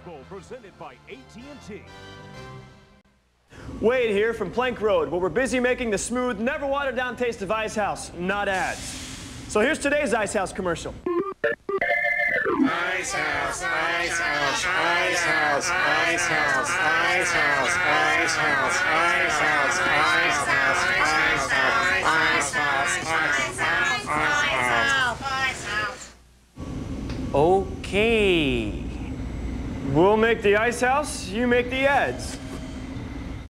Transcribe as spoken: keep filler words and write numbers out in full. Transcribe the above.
Bowl presented by A T and T. Wade here from Plank Road, where we're busy making the smooth, never watered down taste of Icehouse, not ads. So here's today's Icehouse commercial. Icehouse, Icehouse, Icehouse, Icehouse, Icehouse, Icehouse, Icehouse, Icehouse, Icehouse. Okay. We'll make the Icehouse, you make the ads.